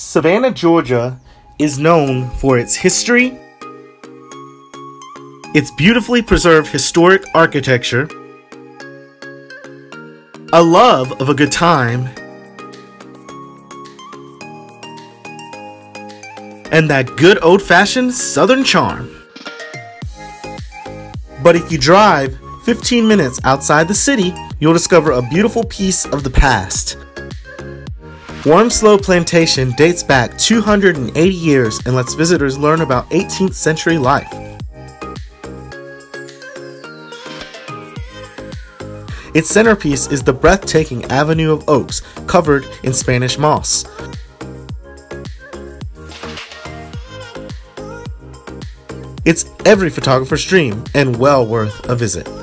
Savannah, Georgia is known for its history, its beautifully preserved historic architecture, a love of a good time, and that good old-fashioned Southern charm. But if you drive 15 minutes outside the city, you'll discover a beautiful piece of the past. Wormsloe Plantation dates back 280 years and lets visitors learn about 18th century life. Its centerpiece is the breathtaking avenue of oaks covered in Spanish moss. It's every photographer's dream and well worth a visit.